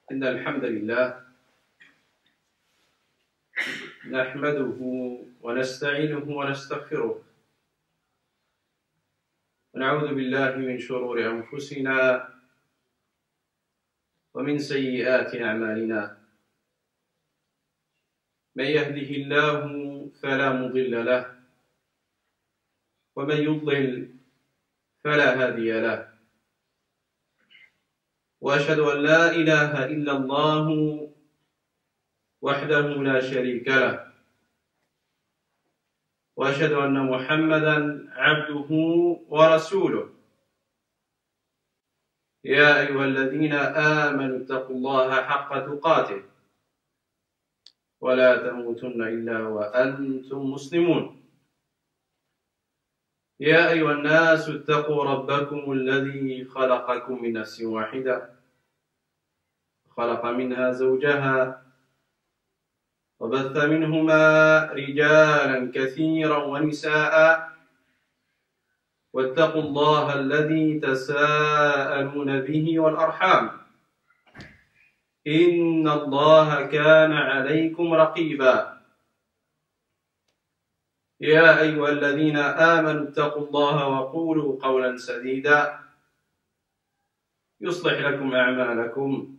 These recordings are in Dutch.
إن الحمد لله نحمده ونستعينه ونستغفره ونعوذ بالله من شرور أنفسنا ومن سيئات أعمالنا من يهده الله فلا مضل له ومن يضلل فلا هادي له وأشهد أن لا إله إلا الله وحده لا شريك له وأشهد أن محمدا عبده ورسوله يا أيها الذين آمنوا اتقوا الله حق تقاته ولا تموتن إلا وأنتم مسلمون يا أيها الناس اتقوا ربكم الذي خلقكم من نفس واحدة خلق منها زوجها وبث منهما رجالا كثيرا ونساء واتقوا الله الذي تساءلون به والأرحام إن الله كان عليكم رقيبا يا أيها الذين آمنوا اتقوا الله وقولوا قولا سديدا يصلح لكم أعمالكم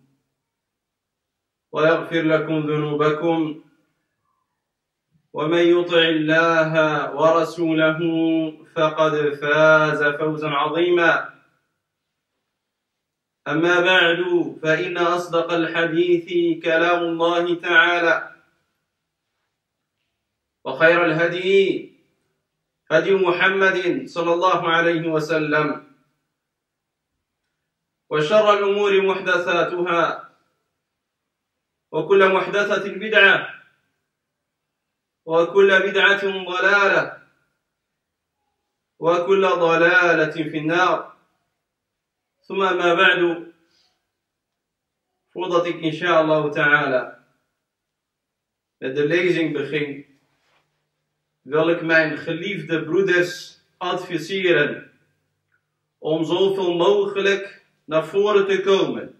ويغفر لكم ذنوبكم ومن يطع الله ورسوله فقد فاز فوزا عظيما أما بعد فإن أصدق الحديث كلام الله تعالى وخير الهدي هدي محمد صلى الله عليه وسلم وشر الأمور محدثاتها وكل محدثة بدعة وكل بدعة ضلالة وكل ضلالة في النار ثم ما بعد voordat ik inshallah ta'ala met de lezing begin wil ik mijn geliefde broeders adviseren om zoveel mogelijk naar voren te komen.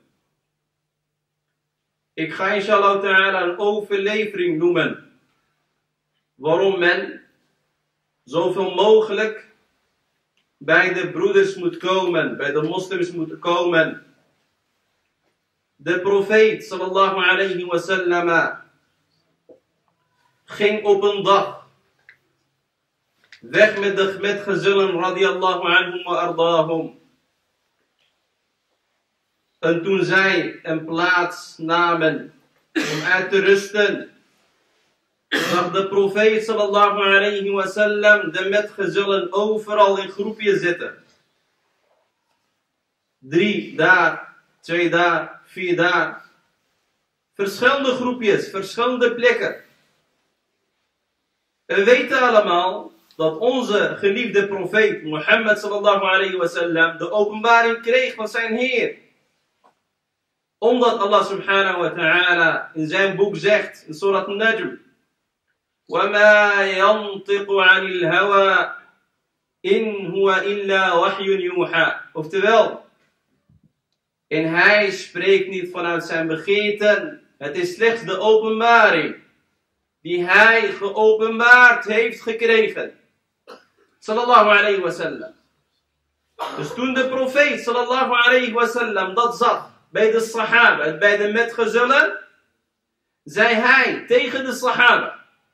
Ik ga inshallah ta'ala een overlevering noemen waarom men zoveel mogelijk bij de broeders moet komen, bij de moslims moet komen. De profeet sallallahu alayhi wa sallam ging op een dag weg met de metgezellen radiyallahu anhum wa ardahum. En toen zij een plaats namen om uit te rusten, zag de profeet sallallahu alayhi wa sallam de metgezellen overal in groepjes zitten. 3 daar, 2 daar, 4 daar. Verschillende groepjes, verschillende plekken. We weten allemaal dat onze geliefde profeet Mohammed sallallahu alayhi wa sallam de openbaring kreeg van zijn Heer. Omdat Allah subhanahu wa ta'ala in zijn boek zegt, in Surat An-Najm, وَمَا يَنْطِقُ عَنِ الْهَوَى إِنْ هُوَ إِلَّا وَحْيٌ يُوحَى. Oftewel, en hij spreekt niet vanuit zijn begeerten, het is slechts de openbaring die hij geopenbaard heeft gekregen. Sallallahu alayhi wa sallam. Dus toen de profeet sallallahu alayhi wa sallam dat zag bij de sahaba, bij de metgezellen, zei hij tegen de sahaba: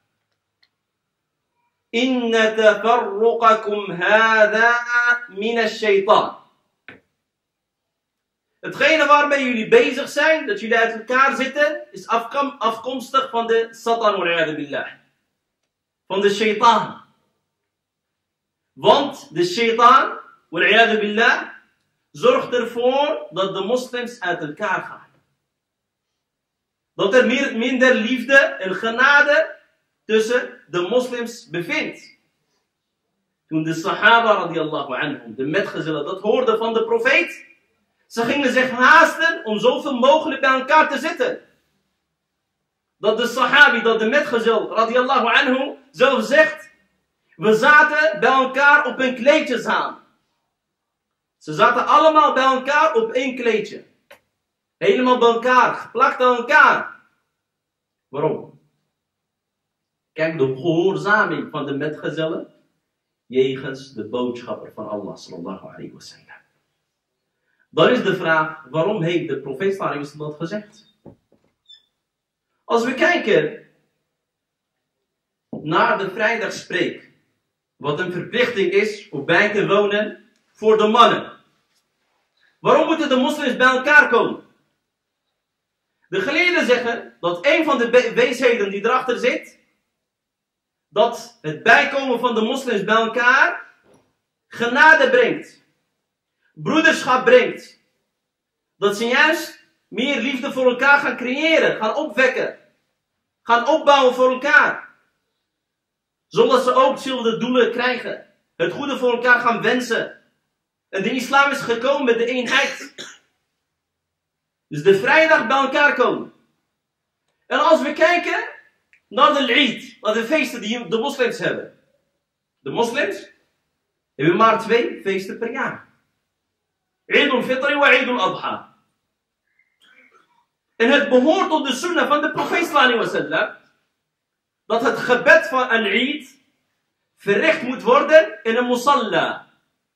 Inna tafarruqakum hadha min ash-shaytan. Hetgene waarmee jullie bezig zijn, dat jullie uit elkaar zitten, is afkomstig van de Satan wal-'iyadu billah. Van de shaitaan. Want de shaitaan wal-'iyadu billah zorgt ervoor dat de moslims uit elkaar gaan. Dat er minder liefde en genade tussen de moslims bevindt. Toen de sahaba radiyallahu anhum, de metgezellen, dat hoorden van de profeet, ze gingen zich haasten om zoveel mogelijk bij elkaar te zitten. Dat de sahabi, dat de metgezel radiyallahu anhu zelf zegt, we zaten bij elkaar op een kleedje samen. Ze zaten allemaal bij elkaar op één kleedje. Helemaal bij elkaar, geplakt aan elkaar. Waarom? Kijk, de gehoorzaming van de metgezellen jegens de boodschapper van Allah sallallahu alayhi wa sallam. Dan is de vraag, waarom heeft de profeet sallallahu alayhi wa sallam dat gezegd? Als we kijken naar de vrijdagspreek, wat een verplichting is om bij te wonen voor de mannen. Waarom moeten de moslims bij elkaar komen? De geleerden zeggen dat een van de wijsheden die erachter zit, dat het bijkomen van de moslims bij elkaar genade brengt. Broederschap brengt. Dat ze juist meer liefde voor elkaar gaan creëren, gaan opwekken. Gaan opbouwen voor elkaar. Zodat ze ook dezelfde doelen krijgen. Het goede voor elkaar gaan wensen. En de islam is gekomen met de eenheid. Dus de vrijdag bij elkaar komen. En als we kijken naar de Eid, naar de feesten die de moslims hebben. De moslims hebben maar 2 feesten per jaar. Eid al-Fitr en Eid al-Adha. En het behoort tot de sunnah van de profeet sallallahu alaihi wasallam dat het gebed van een Eid verricht moet worden in een musalla.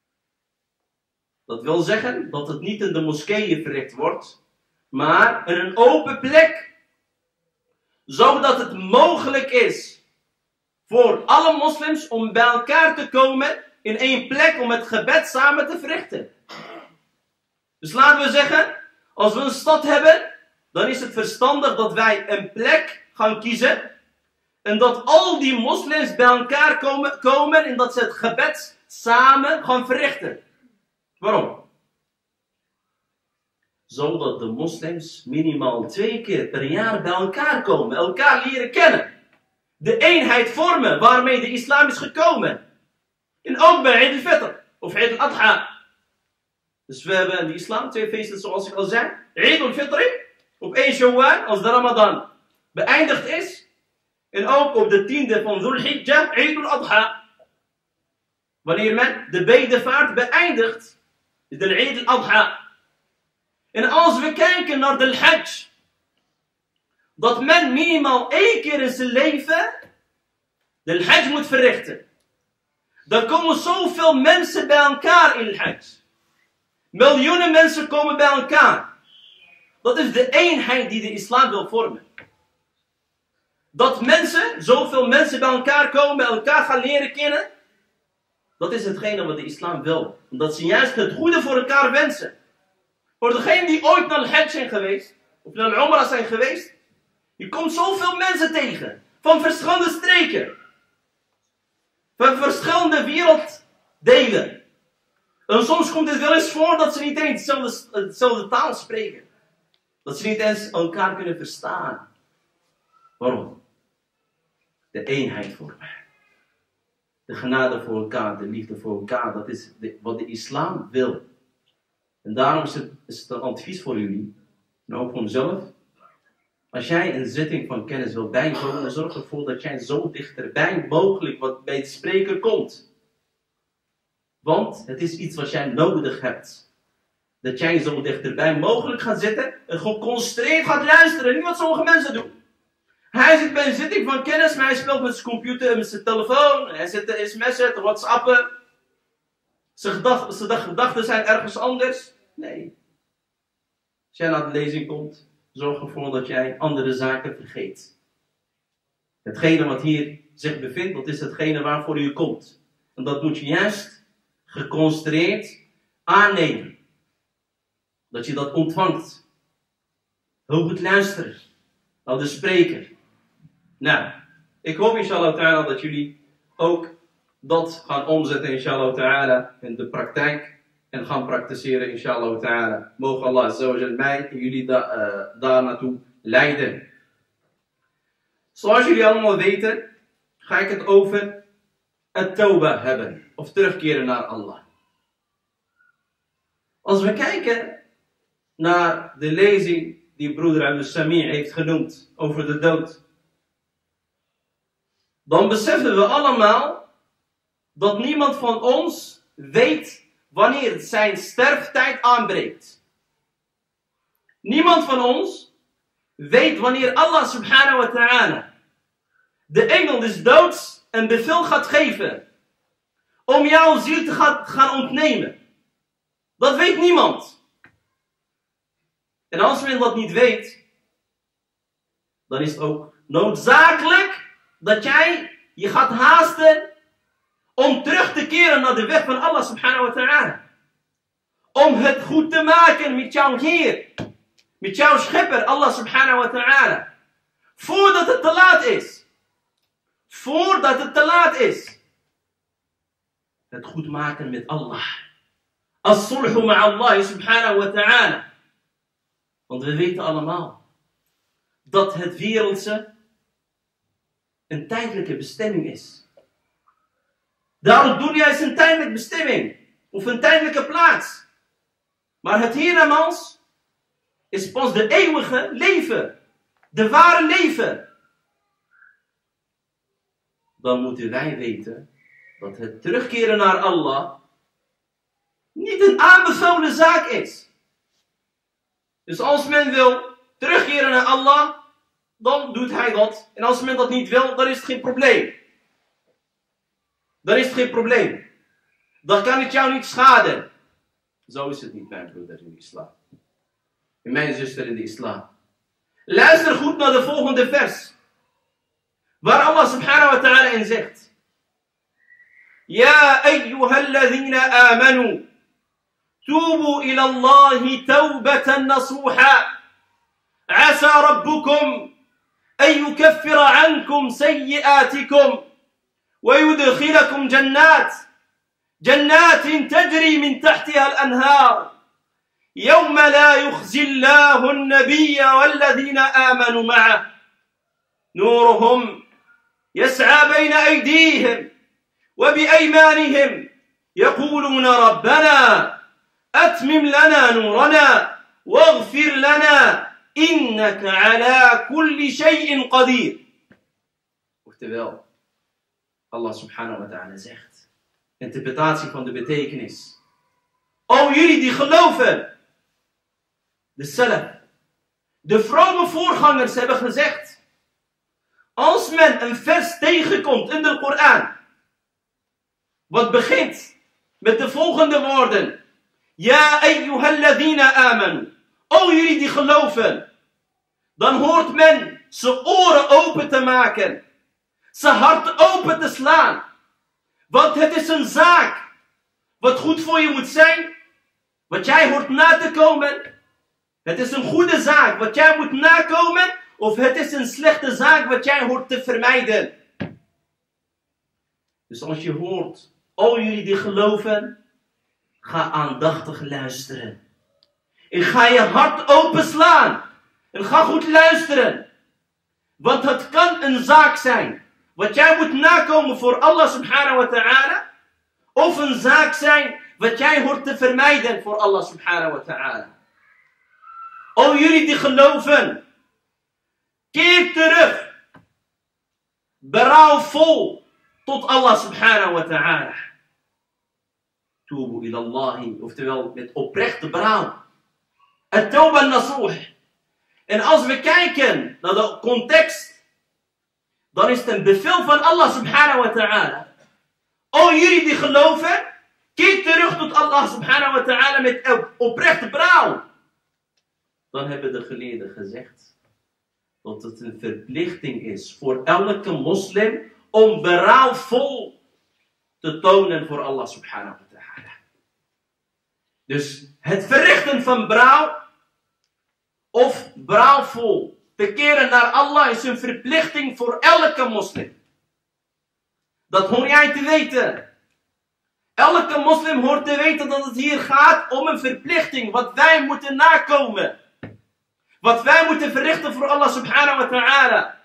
Dat wil zeggen dat het niet in de moskeeën verricht wordt, maar in een open plek. Zodat het mogelijk is voor alle moslims om bij elkaar te komen in één plek om het gebed samen te verrichten. Dus laten we zeggen, als we een stad hebben, dan is het verstandig dat wij een plek gaan kiezen. En dat al die moslims bij elkaar komen en dat ze het gebed samen gaan verrichten. Waarom? Zodat de moslims minimaal 2 keer per jaar bij elkaar komen. Elkaar leren kennen. De eenheid vormen waarmee de islam is gekomen. En ook bij Eid al-Fitr of Eid al-Adha. Dus we hebben in de islam 2 feesten zoals ik al zei. Eid al-Fitr op 1 Shawwal als de Ramadan beëindigd is. En ook op de 10e van Dhul Hijjah, Eid al-Adha. Wanneer men de bedevaart beëindigt, is de Eid al-Adha. En als we kijken naar de Hajj, dat men minimaal 1 keer in zijn leven de Hajj moet verrichten. Dan komen zoveel mensen bij elkaar in de Hajj. Miljoenen mensen komen bij elkaar. Dat is de eenheid die de islam wil vormen. Dat mensen, zoveel mensen bij elkaar komen, elkaar gaan leren kennen. Dat is hetgene wat de islam wil. Omdat ze juist het goede voor elkaar wensen. Voor degenen die ooit naar de Hajj zijn geweest, of naar de Umrah zijn geweest, je komt zoveel mensen tegen. Van verschillende streken. Van verschillende werelddelen. En soms komt het wel eens voor dat ze niet eens dezelfde taal spreken. Dat ze niet eens elkaar kunnen verstaan. Waarom? De eenheid vormen. De genade voor elkaar, de liefde voor elkaar. Dat is wat de islam wil. En daarom is het een advies voor jullie. En ook voor mezelf. Als jij een zitting van kennis wil bijwonen, zorg ervoor dat jij zo dichterbij mogelijk wat bij de spreker komt. Want het is iets wat jij nodig hebt. Dat jij zo dichterbij mogelijk gaat zitten en geconcentreerd gaat luisteren. Niet wat sommige mensen doen. Hij zit bij een zitting van kennis, maar hij speelt met zijn computer en met zijn telefoon. Hij zit te sms'en, te whatsappen. Zijn gedachten zijn ergens anders. Nee. Als jij naar de lezing komt, zorg ervoor dat jij andere zaken vergeet. Hetgene wat hier zich bevindt, dat is hetgene waarvoor je komt. En dat moet je juist geconcentreerd aannemen. Dat je dat ontvangt. Heel goed luisteren naar de spreker. Nou, ik hoop inshallah ta'ala dat jullie ook dat gaan omzetten inshallah ta'ala in de praktijk. En gaan praktiseren inshallah ta'ala. Mogen Allah azawajal mij en jullie daar naartoe leiden. Zoals jullie allemaal weten, ga ik het over het tawbah hebben. Of terugkeren naar Allah. Als we kijken naar de lezing die broeder Al-Sami' heeft genoemd over de dood. Dan beseffen we allemaal dat niemand van ons weet wanneer zijn sterftijd aanbreekt. Niemand van ons weet wanneer Allah subhanahu wa ta'ala de engel des doods een bevel gaat geven om jouw ziel te gaan ontnemen. Dat weet niemand. En als men dat niet weet, dan is het ook noodzakelijk dat jij je gaat haasten om terug te keren naar de weg van Allah subhanahu wa ta'ala. Om het goed te maken met jouw Heer, met jouw schepper Allah subhanahu wa ta'ala. Voordat het te laat is. Voordat het te laat is. Het goed maken met Allah. As-sulhu ma'allah subhanahu wa ta'ala. Want we weten allemaal dat het wereldse een tijdelijke bestemming is. Daarom dunya is een tijdelijke bestemming. Of een tijdelijke plaats. Maar het hiernamaals is pas de eeuwige leven. De ware leven. Dan moeten wij weten dat het terugkeren naar Allah niet een aanbevolen zaak is. Dus als men wil terugkeren naar Allah, dan doet hij dat. En als men dat niet wil, dan is het geen probleem. Dan is het geen probleem. Dan kan het jou niet schaden. Zo is het niet, mijn broeder in de islam. En mijn zuster in de islam. Luister goed naar de volgende vers. Waar Allah subhanahu wa ta'ala in zegt. Ya ayyuhalladhina amanu. توبوا إلى الله توبة نصوحا عسى ربكم أن يكفر عنكم سيئاتكم ويدخلكم جنات تجري من تحتها الأنهار يوم لا يخزي الله النبي والذين آمنوا معه نورهم يسعى بين أيديهم وبأيمانهم يقولون ربنا أتمم لنا نورنا واغفر لنا إنك على كل شيء قدير. Oftewel, Allah subhanahu wa ta'ala zegt, interpretatie van de betekenis. O jullie die geloven, de salaf, de vrome voorgangers hebben gezegd, als men een vers tegenkomt in de Koran, wat begint met de volgende woorden. Ja, ayyuhalladhina amanu. O jullie die geloven. Dan hoort men zijn oren open te maken. Zijn hart open te slaan. Want het is een zaak. Wat goed voor je moet zijn. Wat jij hoort na te komen. Het is een goede zaak wat jij moet nakomen. Of het is een slechte zaak wat jij hoort te vermijden. Dus als je hoort. O jullie die geloven. Ga aandachtig luisteren. En ga je hart openslaan. En ga goed luisteren. Want het kan een zaak zijn. Wat jij moet nakomen voor Allah subhanahu wa ta'ala. Of een zaak zijn. Wat jij hoort te vermijden voor Allah subhanahu wa ta'ala. O jullie die geloven. Keer terug. Berouwvol. Tot Allah subhanahu wa ta'ala. Tubu ilallahi, oftewel met oprechte berouw. At-tawba nasuh. En als we kijken naar de context, dan is het een bevel van Allah subhanahu wa ta'ala. O jullie die geloven, keer terug tot Allah subhanahu wa ta'ala met oprechte berouw. Dan hebben de geleerden gezegd dat het een verplichting is voor elke moslim om berouwvol te tonen voor Allah subhanahu wa ta'ala. Dus het verrichten van berouw of berouwvol te keren naar Allah is een verplichting voor elke moslim. Dat hoor jij te weten. Elke moslim hoort te weten dat het hier gaat om een verplichting wat wij moeten nakomen. Wat wij moeten verrichten voor Allah subhanahu wa ta'ala.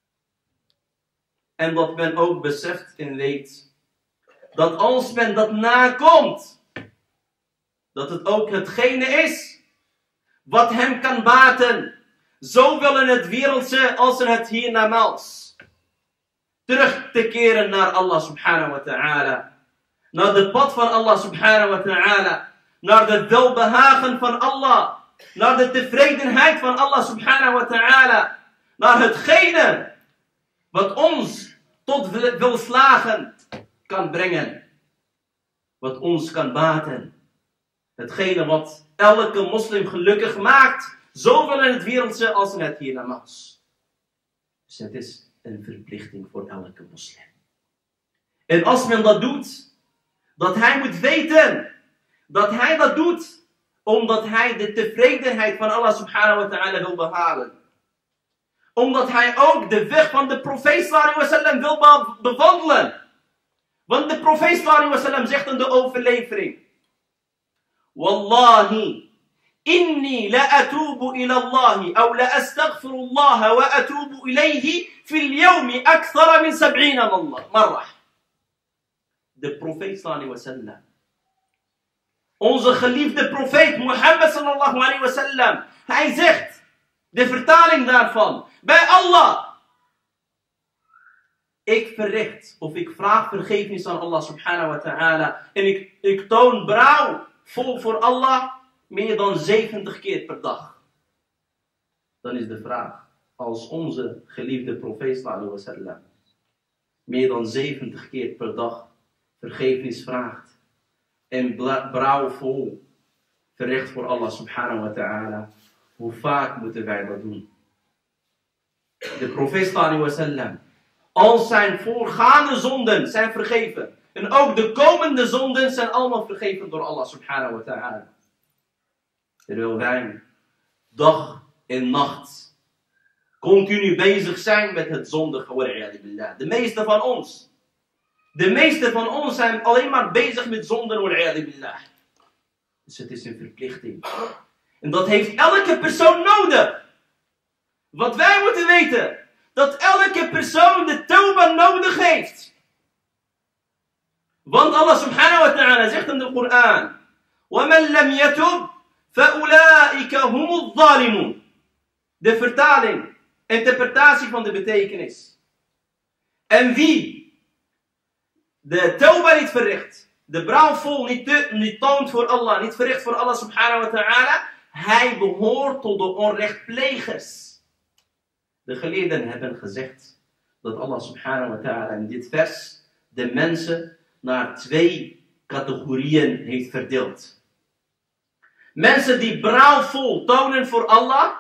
En dat men ook beseft en weet dat als men dat nakomt, dat het ook hetgene is wat hem kan baten. Zowel in het wereldse als in het hiernamaals. Terug te keren naar Allah subhanahu wa ta'ala. Naar de pad van Allah subhanahu wa ta'ala. Naar de welbehagen van Allah. naar de tevredenheid van Allah subhanahu wa ta'ala. Naar hetgene wat ons tot welslagen kan brengen. Wat ons kan baten. Hetgene wat elke moslim gelukkig maakt. Zowel in het wereldse als in het hiernamaals. Dus het is een verplichting voor elke moslim. En als men dat doet, dat hij moet weten dat hij dat doet omdat hij de tevredenheid van Allah subhanahu wa ta'ala wil behalen. Omdat hij ook de weg van de profeet sallallahu alaihi wasallam wil bewandelen. Want de profeet sallallahu alaihi wasallam zegt in de overlevering: Wallahi, inni la atubu ila Allahi, of la astaghfirullah wa atubu ilayhi fil yawmi akthara min 70 marra. De profeet sallallahu alaihi wasallam. Onze geliefde profeet Mohammed sallallahu alaihi wasallam. Hij zegt, de vertaling daarvan, bij Allah. Ik verricht of ik vraag vergiffenis aan Allah subhanahu wa ta'ala. En ik toon berouw vol voor Allah meer dan 70 keer per dag. Dan is de vraag, als onze geliefde profeet sallallahu alaihi wasallam meer dan 70 keer per dag vergiffenis vraagt en berouwvol verricht voor Allah subhanahu wa ta'ala, hoe vaak moeten wij dat doen? De profeet sallallahu alaihi wasallam, al zijn voorgaande zonden zijn vergeven. En ook de komende zonden zijn allemaal vergeven door Allah subhanahu wa ta'ala. Terwijl wij dag en nacht continu bezig zijn met het zondige. De meeste van ons. De meeste van ons zijn alleen maar bezig met zonden. Dus het is een verplichting. En dat heeft elke persoon nodig. Wat wij moeten weten. Dat elke persoon de tawbah nodig heeft. Want Allah subhanahu wa ta'ala zegt in de Koran: وَمَنْ لَمْ يَتُبْ فَأُولَٰئِكَ هُمُ الظَّالِمُونَ. De vertaling, interpretatie van de betekenis. En wie de tawbah niet verricht, de berouwvol niet toont voor Allah, niet verricht voor Allah subhanahu wa ta'ala, hij behoort tot de onrechtplegers. De geleerden hebben gezegd dat Allah subhanahu wa ta'ala in dit vers de mensen naar 2 categorieën heeft verdeeld. Mensen die berouwvol tonen voor Allah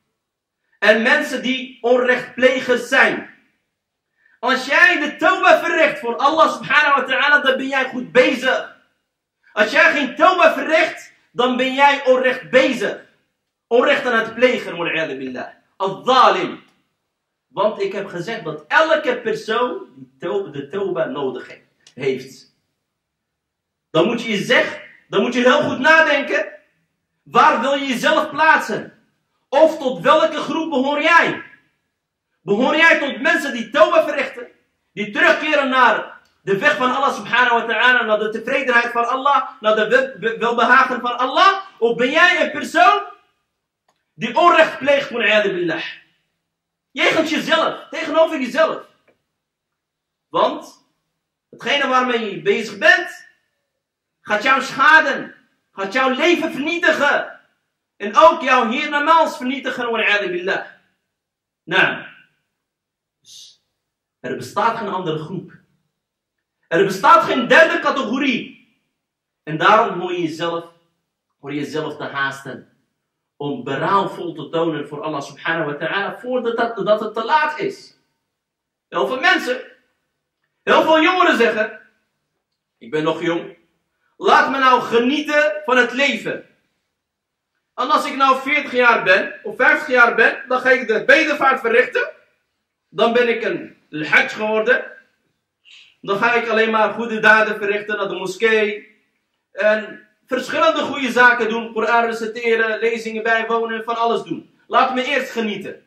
en mensen die onrechtplegers zijn. Als jij de tawbah verricht voor Allah subhanahu wa ta'ala, dan ben jij goed bezig. Als jij geen tawbah verricht, dan ben jij onrecht bezig. Onrecht aan het plegen, wa'iyadu billah. Al-zalim. Want ik heb gezegd dat elke persoon de tawbah nodig heeft. Dan moet je heel goed nadenken. Waar wil je jezelf plaatsen? Of tot welke groep behoor jij? Behoor jij tot mensen die tawbah verrichten? Die terugkeren naar de weg van Allah subhanahu wa ta'ala, naar de tevredenheid van Allah, naar de welbehagen van Allah? Of ben jij een persoon die onrecht pleegt, wa'iyadu billah? Jegens jezelf, tegenover jezelf. Want hetgene waarmee je bezig bent, gaat jou schaden, gaat jouw leven vernietigen. En ook jouw hiernamaals vernietigen, wa'iyadu billah. Nou, dus er bestaat geen andere groep. Er bestaat geen derde categorie. En daarom hoor je jezelf te haasten. Om berouwvol te tonen voor Allah subhanahu wa ta'ala voordat het te laat is. Heel veel mensen, heel veel jongeren zeggen: ik ben nog jong. Laat me nou genieten van het leven. En als ik nou 40 jaar ben, of 50 jaar ben, dan ga ik de bedevaart verrichten. Dan ben ik een hajj geworden. Dan ga ik alleen maar goede daden verrichten naar de moskee. En verschillende goede zaken doen. Koran reciteren, lezingen bijwonen, van alles doen. Laat me eerst genieten.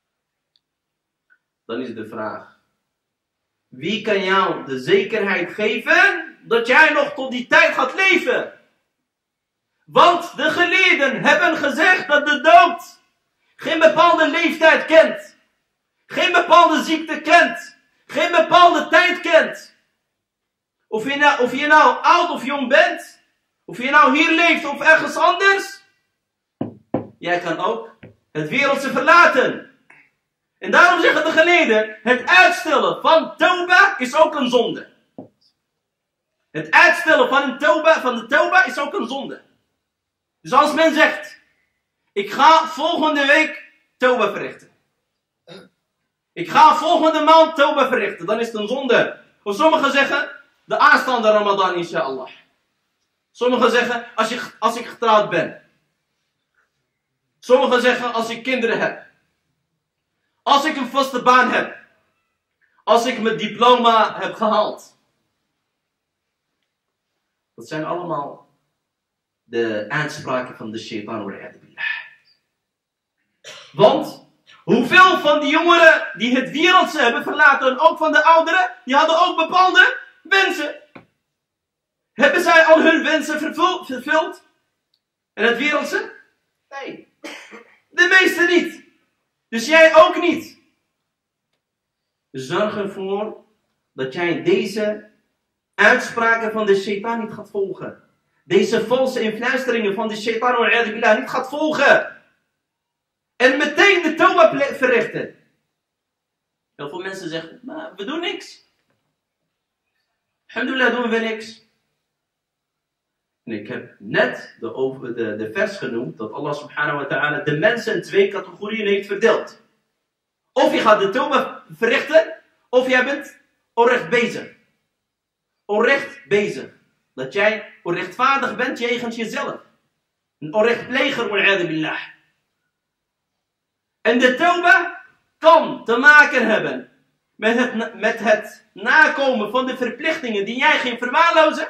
Dan is de vraag: wie kan jou de zekerheid geven dat jij nog tot die tijd gaat leven? Want de geleerden hebben gezegd dat de dood geen bepaalde leeftijd kent. Geen bepaalde ziekte kent. Geen bepaalde tijd kent. Of je nou oud of jong bent. Of je nou hier leeft of ergens anders. jij kan ook het wereldse verlaten. En daarom zeggen de geleerden, het uitstellen van tauba is ook een zonde. Het uitstellen van de tauba is ook een zonde. Dus als men zegt, ik ga volgende week tauba verrichten. Ik ga volgende maand tauba verrichten, dan is het een zonde. Of sommigen zeggen, de aanstaande Ramadan, inshallah. Sommigen zeggen, als ik getrouwd ben. Sommigen zeggen, als ik kinderen heb. Als ik een vaste baan heb. Als ik mijn diploma heb gehaald. Dat zijn allemaal de aanspraken van de shaitan. Want hoeveel van die jongeren die het wereldse hebben verlaten, en ook van de ouderen, die hadden ook bepaalde wensen. Hebben zij al hun wensen vervuld? En het wereldse? Nee. De meeste niet. Dus jij ook niet. Zorg ervoor dat jij deze uitspraken van de shaitan niet gaat volgen. Deze valse influisteringen van de shaitan niet gaat volgen. En meteen de tauba verrichten. Heel veel mensen zeggen, maar we doen niks. Alhamdulillah doen we niks. En ik heb net de vers genoemd dat Allah subhanahu wa ta'ala de mensen in 2 categorieën heeft verdeeld. Of je gaat de tauba verrichten, of jij bent onrecht bezig. Onrecht bezig. Dat jij onrechtvaardig bent jegens jezelf. Een onrechtpleger, wa'iyadu billah. En de tauba kan te maken hebben met het nakomen van de verplichtingen die jij ging verwaarlozen.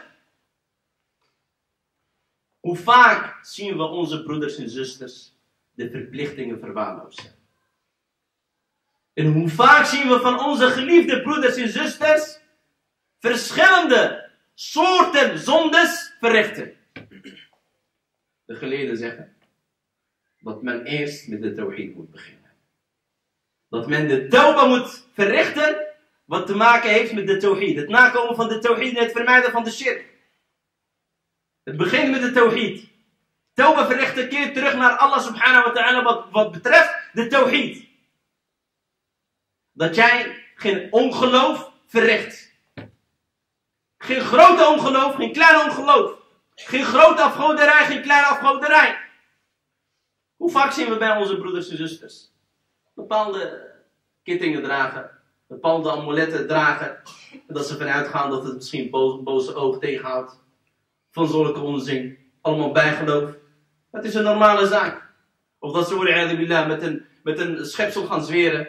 Hoe vaak zien we onze broeders en zusters de verplichtingen verwaarlozen? En hoe vaak zien we van onze geliefde broeders en zusters verschillende soorten zondes verrichten? De geleerden zeggen dat men eerst met de tawhid moet beginnen. Dat men de tauba moet verrichten wat te maken heeft met de tawhid. Het nakomen van de tawhid en het vermijden van de shirk. Het begint met de tawhid. Tauba verrichten keer terug naar Allah subhanahu wa ta'ala wat betreft de tawhid. Dat jij geen ongeloof verricht. Geen grote ongeloof, geen kleine ongeloof. Geen grote afgoderij, geen kleine afgoderij. Hoe vaak zien we bij onze broeders en zusters bepaalde kittingen dragen, bepaalde amuletten dragen, dat ze vanuit gaan dat het misschien boze oog tegenhoudt. Van zulke onzin. Allemaal bijgeloof. Het is een normale zaak. Of dat ze met een schepsel gaan zweren.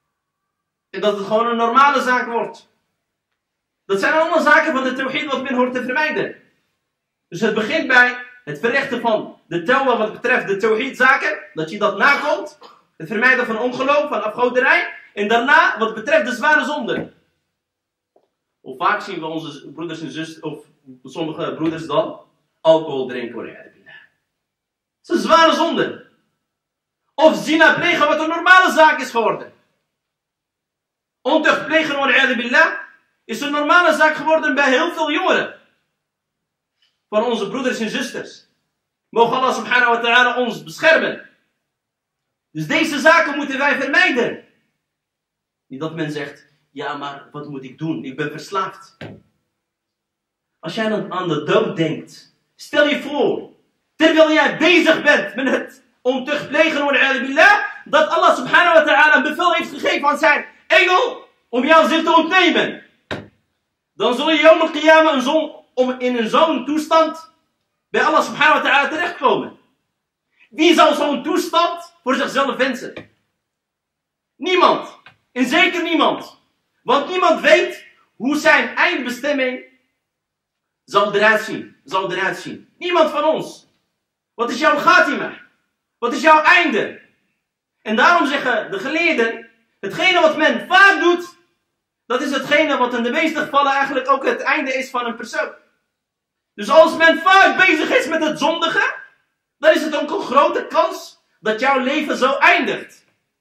En dat het gewoon een normale zaak wordt. Dat zijn allemaal zaken van de tawhid wat men hoort te vermijden. Dus het begint bij het verrichten van de tauba wat betreft de tawhid zaken. Dat je dat nakomt. Het vermijden van ongeloof, van afgoderij. En daarna wat betreft de zware zonden. Hoe vaak zien we onze broeders en zusters, of sommige broeders dan, alcohol drinken. Het is een zware zonde. Of zina plegen wat een normale zaak is geworden. Ontucht plegen is een normale zaak geworden bij heel veel jongeren. Van onze broeders en zusters. Mogen Allah subhanahu wa ta'ala ons beschermen. Dus deze zaken moeten wij vermijden. Niet dat men zegt, ja maar wat moet ik doen? Ik ben verslaafd. Als jij aan de dood denkt, stel je voor, terwijl jij bezig bent met het ontucht plegen, dat Allah subhanahu wa ta'ala een bevel heeft gegeven aan zijn engel om jouw zin te ontnemen. Dan zul je Yawm al-Qiyamah in zo'n toestand bij Allah subhanahu wa ta'ala terechtkomen. Wie zal zo'n toestand voor zichzelf wensen? Niemand. En zeker niemand. Want niemand weet hoe zijn eindbestemming zal eruit zien. Niemand van ons. Wat is jouw khatima? Wat is jouw einde? En daarom zeggen de geleerden, hetgene wat men vaak doet, dat is hetgene wat in de meeste gevallen eigenlijk ook het einde is van een persoon. Dus als men vaak bezig is met het zondige, dan is het ook een grote kans dat jouw leven zo eindigt.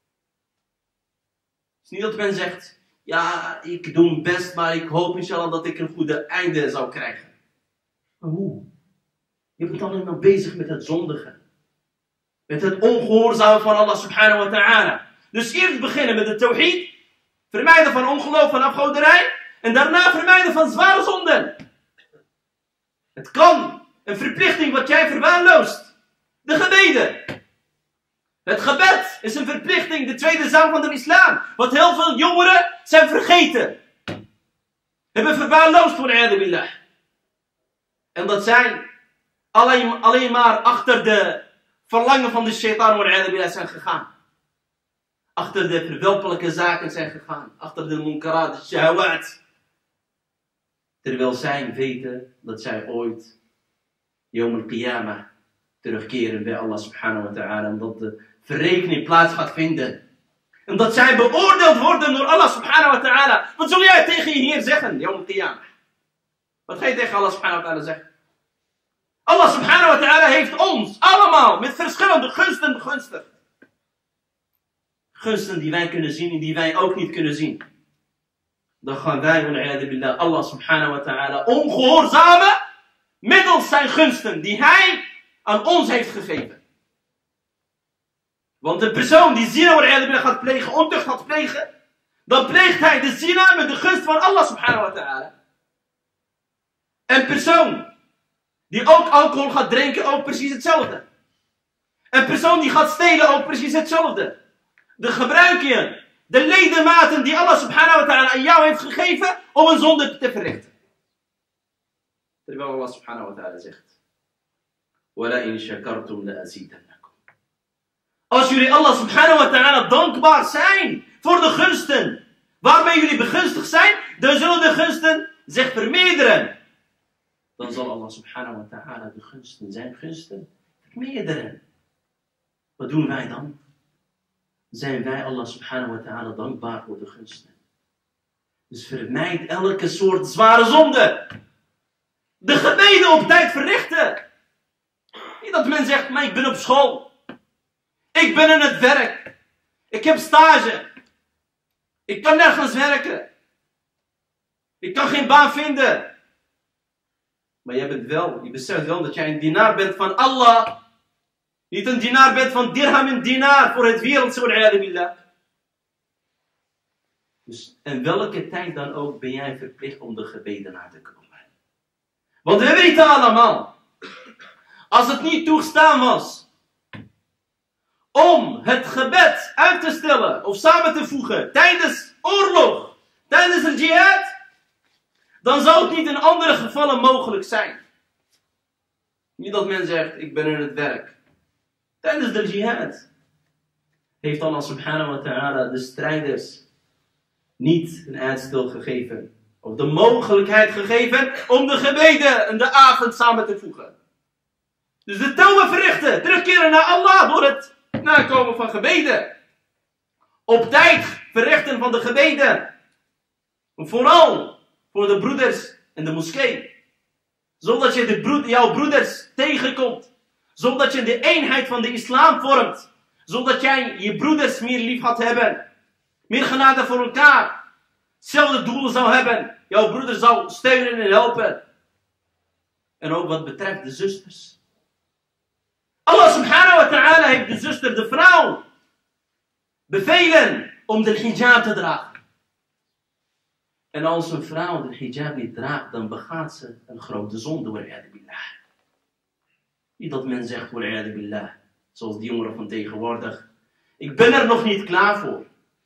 Het is niet dat men zegt, ja, ik doe mijn best, maar ik hoop inshallah dat ik een goede einde zou krijgen. Maar hoe? Je bent alleen maar bezig met het zondige. Met het ongehoorzamen van Allah subhanahu wa ta'ala. Dus eerst beginnen met de tawhid. Vermijden van ongeloof, van afgoderij. En daarna vermijden van zware zonden. Het kan een verplichting wat jij verwaarloost. De gebeden. Het gebed is een verplichting, de tweede zaal van de islam. Wat heel veel jongeren zijn vergeten. Hebben verwaarloosd voor billah. En dat zijn alleen maar achter de verlangen van de shaitaan billah zijn gegaan. Achter de verwelpelijke zaken zijn gegaan. Achter de munkarat, de shahawat. Terwijl zij weten dat zij ooit Yawm al-Qiyamah terugkeren bij Allah subhanahu wa ta'ala. En dat de verrekening plaats gaat vinden. En dat zij beoordeeld worden door Allah subhanahu wa ta'ala. Wat zul jij tegen je Heer zeggen, Yawm al-Qiyamah? Wat ga je tegen Allah subhanahu wa ta'ala zeggen? Allah subhanahu wa ta'ala heeft ons allemaal met verschillende gunsten begunstigd. Gunsten die wij kunnen zien en die wij ook niet kunnen zien. Dan gaan wij, billah, Allah subhanahu wa ta'ala ongehoorzamen middels zijn gunsten die hij aan ons heeft gegeven. Want de persoon die zina gaat plegen, ontucht gaat plegen, dan pleegt hij de zina met de gunst van Allah subhanahu wa ta'ala. Een persoon die ook alcohol gaat drinken, ook precies hetzelfde. Een persoon die gaat stelen, ook precies hetzelfde. De gebruik je de ledematen die Allah subhanahu wa ta'ala aan jou heeft gegeven om een zonde te verrichten. Terwijl Allah subhanahu wa ta'ala zegt: وَلَئِنْ شَكَرْتُمْ لَأَزِيدَنَّكُمْ. Als jullie Allah subhanahu wa ta'ala dankbaar zijn voor de gunsten waarmee jullie begunstigd zijn, dan zullen de gunsten zich vermeerderen. Dan zal Allah subhanahu wa ta'ala de gunsten, zijn gunsten, vermeerderen. Wat doen wij dan? Zijn wij Allah subhanahu wa ta'ala dankbaar voor de gunsten. Dus vermijd elke soort zware zonde. De gebeden op tijd verrichten. Niet dat men zegt, maar ik ben op school. Ik ben in het werk. Ik heb stage. Ik kan nergens werken. Ik kan geen baan vinden. Maar je beseft wel dat jij een dienaar bent van Allah. Niet een dienaar bent van dirham en dinar voor het wereldse billah. Dus in welke tijd dan ook ben jij verplicht om de gebeden na te komen. Want we weten allemaal, als het niet toegestaan was om het gebed uit te stellen of samen te voegen tijdens oorlog, tijdens een jihad, dan zou het niet in andere gevallen mogelijk zijn. Niet dat men zegt, ik ben in het werk. Tijdens de jihad heeft Allah subhanahu wa ta'ala de strijders niet een uitstel gegeven. Of de mogelijkheid gegeven om de gebeden in de avond samen te voegen. Dus de tawbah verrichten, terugkeren naar Allah door het nakomen van gebeden. Op tijd verrichten van de gebeden. En vooral voor de broeders in de moskee. Zodat je jouw broeders tegenkomt. Zodat je de eenheid van de islam vormt. Zodat jij je broeders meer lief gaat hebben. Meer genade voor elkaar. Hetzelfde doel zou hebben. Jouw broeder zou steunen en helpen. En ook wat betreft de zusters. Allah subhanahu wa ta'ala heeft de zuster, de vrouw, bevelen om de hijab te dragen. En als een vrouw de hijab niet draagt, dan begaat ze een grote zonde. Billah. Niet dat men zegt, billah, zoals die jongeren van tegenwoordig. Ik ben er nog niet klaar voor.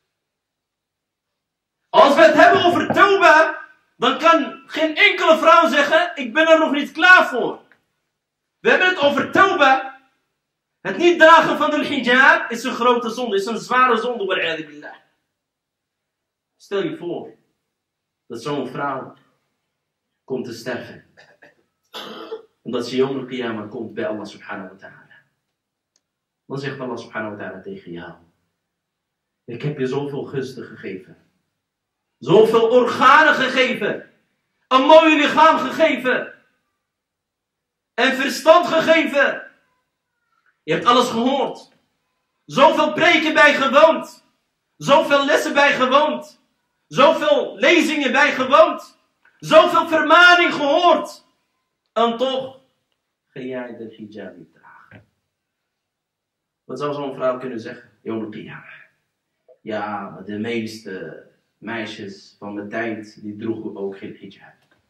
Als we het hebben over tawbah, dan kan geen enkele vrouw zeggen, ik ben er nog niet klaar voor. We hebben het over tawbah. Het niet dragen van de hijab is een grote zonde, is een zware zonde. Billah. Stel je voor dat zo'n vrouw komt te sterven. En dat ze Yawm al-Qiyamah komt bij Allah subhanahu wa ta'ala. Dan zegt Allah subhanahu wa ta'ala tegen jou: ik heb je zoveel gunsten gegeven. Zoveel organen gegeven. Een mooi lichaam gegeven. En verstand gegeven. Je hebt alles gehoord. Zoveel preken bijgewoond. Zoveel lessen bijgewoond. Zoveel lezingen bijgewoond. Zoveel vermaning gehoord. En toch ga jij de hijab niet dragen. Wat zou zo'n vrouw kunnen zeggen? Yawm al-Qiyamah. Ja, maar de meeste meisjes van mijn tijd, die droegen ook geen hijab.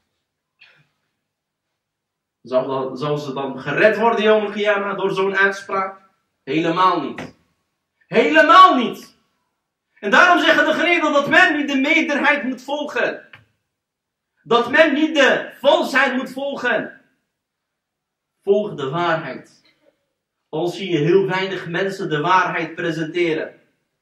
Zal ze dan gered worden, Yawm al-Qiyamah, door zo'n uitspraak? Helemaal niet. Helemaal niet. En daarom zeggen de geleerden dat men niet de meerderheid moet volgen. Dat men niet de valsheid moet volgen. Volg de waarheid. Al zie je heel weinig mensen de waarheid presenteren.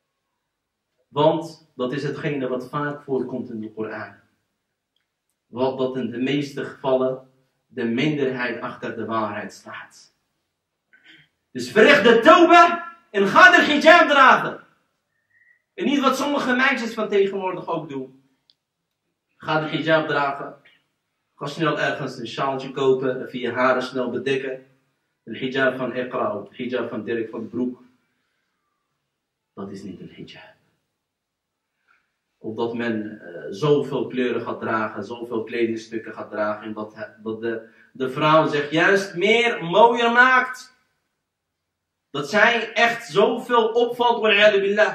Want dat is hetgene wat vaak voorkomt in de Koran. Wat dat in de meeste gevallen de minderheid achter de waarheid staat. Dus verricht de tauba en ga de hijab dragen. En niet wat sommige meisjes van tegenwoordig ook doen. Ga de hijab dragen. Ga snel ergens een sjaaltje kopen. Even je haren snel bedekken. De hijab van Iqra of de hijab van Dirk van de Broek. Dat is niet een hijab. Of dat men zoveel kleuren gaat dragen. Zoveel kledingstukken gaat dragen. En dat de vrouw zich juist meer mooier maakt. Dat zij echt zoveel opvalt. Wa'iyadu billah.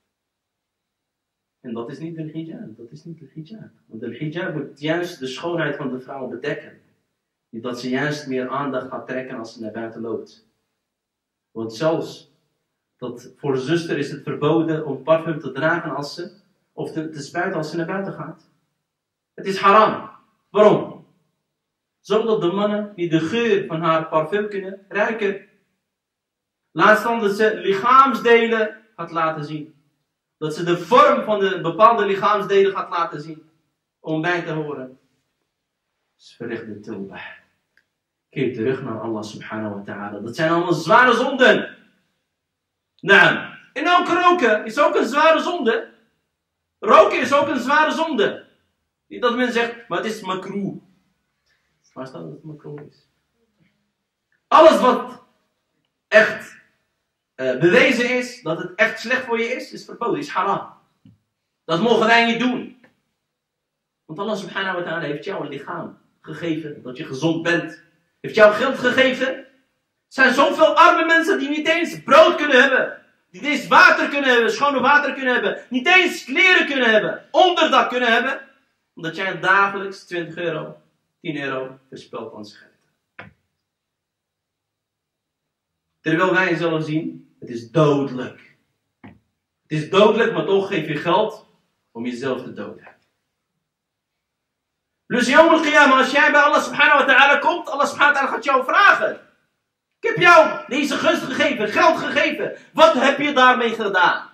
En dat is niet een hijab. Dat is niet een hijab. Want een hijab moet juist de schoonheid van de vrouw bedekken. Niet dat ze juist meer aandacht gaat trekken als ze naar buiten loopt. Want zelfs dat voor de zuster is het verboden om parfum te dragen als ze, of te spuiten als ze naar buiten gaat. Het is haram. Waarom? Zodat de mannen niet de geur van haar parfum kunnen ruiken. Laat staan dat ze lichaamsdelen gaat laten zien. Dat ze de vorm van de bepaalde lichaamsdelen gaat laten zien. Om bij te horen. Dus verricht de tauba. Keer terug naar Allah subhanahu wa ta'ala. Dat zijn allemaal zware zonden. Nou, en ook roken is ook een zware zonde. Roken is ook een zware zonde. Niet dat men zegt, maar het is makroeh. Waar staat dat het makroeh is? Alles wat echt bewezen is, dat het echt slecht voor je is verboden, is haram. Dat mogen wij niet doen. Want Allah subhanahu wa ta'ala heeft jou een lichaam gegeven, dat je gezond bent. Heeft jou geld gegeven. Er zijn zoveel arme mensen die niet eens brood kunnen hebben. Niet eens water kunnen hebben, schone water kunnen hebben. Niet eens kleren kunnen hebben, onderdak kunnen hebben. Omdat jij dagelijks 20 euro, 10 euro verspilt aan sigaretten. Terwijl wij zullen zien, het is dodelijk. Het is dodelijk, maar toch geef je geld om jezelf te doden. Dus Yawm al-Qiyamah, als jij bij Allah subhanahu wa ta'ala komt, Allah subhanahu wa ta'ala gaat jou vragen. Ik heb jou deze gunst gegeven, geld gegeven. Wat heb je daarmee gedaan?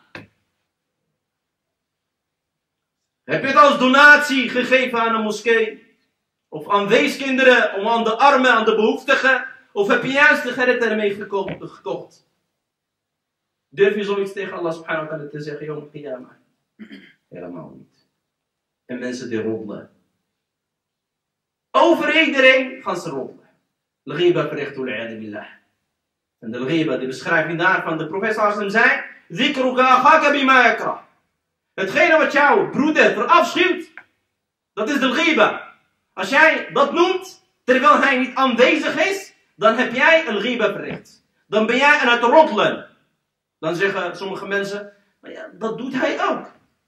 Heb je het als donatie gegeven aan een moskee? Of aan weeskinderen, om aan de armen, aan de behoeftigen? Of heb je juist de geretten ermee gekocht? Durf je zoiets tegen Allah subhanahu wa ta'ala te zeggen, Yawm al-Qiyamah? Helemaal niet. En mensen die roddelen. Over iedereen gaan ze roddelen. Al-ghiba verricht wa'iyadu billah. En de al-ghiba, de beschrijving daarvan, de profeet sallallahu alaihi wasallam zei, dhikruka akhaka bima yakrah. Hetgene wat jouw broeder verafschuwt, dat is de al-ghiba. Als jij dat noemt, terwijl hij niet aanwezig is, dan heb jij al-ghiba verricht. Dan ben jij aan het roddelen. Dan zeggen sommige mensen, maar ja, dat doet hij ook.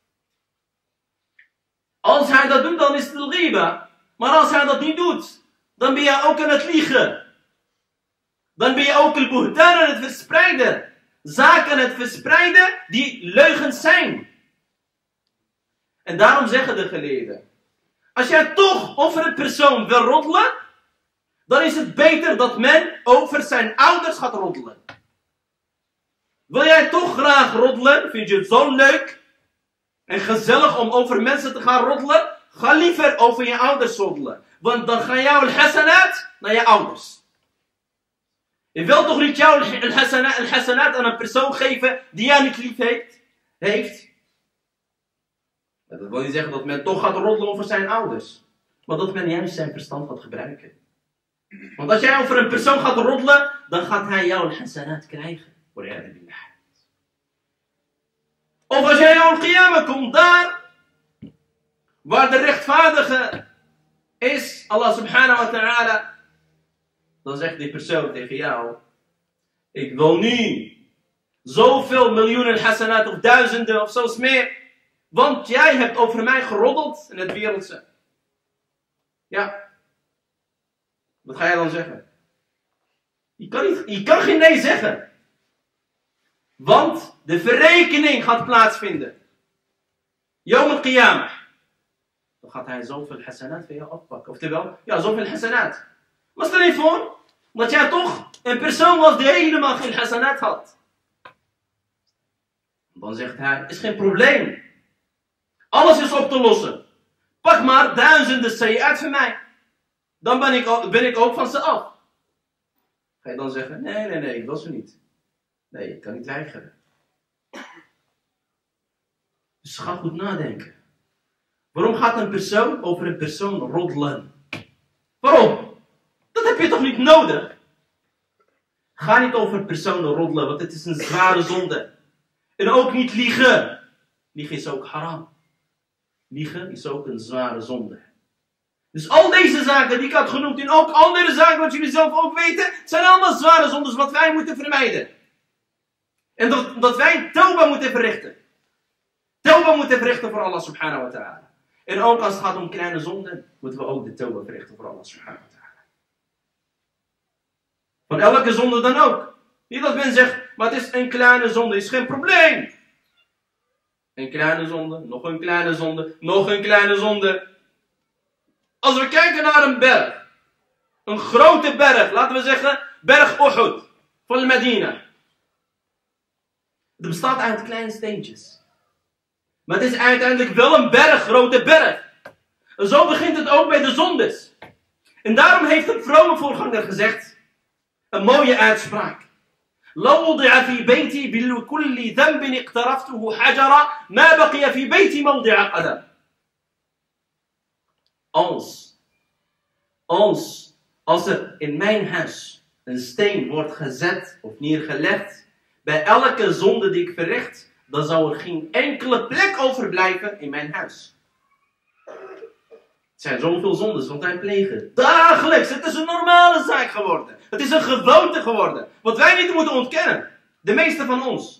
Als hij dat doet, dan is het al-ghiba. Maar als hij dat niet doet, dan ben je ook aan het liegen. Dan ben je ook al-buhtan aan het verspreiden. Zaken aan het verspreiden die leugens zijn. En daarom zeggen de geleerden, als jij toch over een persoon wil roddelen, dan is het beter dat men over zijn ouders gaat roddelen. Wil jij toch graag roddelen? Vind je het zo leuk en gezellig om over mensen te gaan roddelen? Ga liever over je ouders roddelen. Want dan gaan jouw al-hasanat naar je ouders. Je wilt toch niet jouw al-hasanat aan een persoon geven die jou niet lief heeft? Dat wil niet zeggen dat men toch gaat roddelen over zijn ouders. Maar dat men juist zijn verstand gaat gebruiken. Want als jij over een persoon gaat roddelen, dan gaat hij jouw al-hasanat krijgen. Of als jij Yawm al-Qiyamah komt daar, waar de rechtvaardige is, Allah subhanahu wa ta'ala, dan zegt die persoon tegen jou, ik wil nu zoveel miljoenen hasanat of duizenden of zelfs meer. Want jij hebt over mij geroddeld in het wereldse. Ja. Wat ga jij dan zeggen? Je kan geen nee zeggen. Want de verrekening gaat plaatsvinden. Yawm al-qiyamah. Dan gaat hij zoveel hasanat van jou afpakken. Oftewel, ja, zoveel hasanat. Maar stel je voor, dat jij toch een persoon was die helemaal geen hasanat had. Dan zegt hij, is geen probleem. Alles is op te lossen. Pak maar duizenden sayyat van mij. Dan ben ik ook van ze af. Ga je dan zeggen, nee, ik wil ze niet. Nee, ik kan niet weigeren. Dus ga goed nadenken. Waarom gaat een persoon over een persoon roddelen? Waarom? Dat heb je toch niet nodig? Ga niet over personen roddelen, want het is een zware zonde. En ook niet liegen. Liegen is ook haram. Liegen is ook een zware zonde. Dus al deze zaken die ik had genoemd en ook andere zaken wat jullie zelf ook weten, zijn allemaal zware zondes wat wij moeten vermijden. En dat wij tawbah moeten verrichten. Tawbah moeten verrichten voor Allah subhanahu wa ta'ala. En ook als het gaat om kleine zonden, moeten we ook de tawbah verrichten voor Allah subhanahu wa ta'ala. Van elke zonde dan ook. Niet dat men zegt, maar het is een kleine zonde, is geen probleem. Een kleine zonde, nog een kleine zonde, nog een kleine zonde. Als we kijken naar een berg. Een grote berg, laten we zeggen, berg Uhud van Medina. Het bestaat uit kleine steentjes. Maar het is uiteindelijk wel een berg, grote berg. En zo begint het ook bij de zondes. En daarom heeft een vrome voorganger gezegd, een mooie uitspraak. لو وضع في بيتي بكل ذنب اقترفته حجرا ما بقي في بيتي موضع قدم. Als er in mijn huis een steen wordt gezet of neergelegd, bij elke zonde die ik verricht, dan zou er geen enkele plek overblijven in mijn huis. Het zijn zoveel zondes wat wij plegen. Dagelijks. Het is een normale zaak geworden. Het is een gewoonte geworden. Wat wij niet moeten ontkennen. De meeste van ons.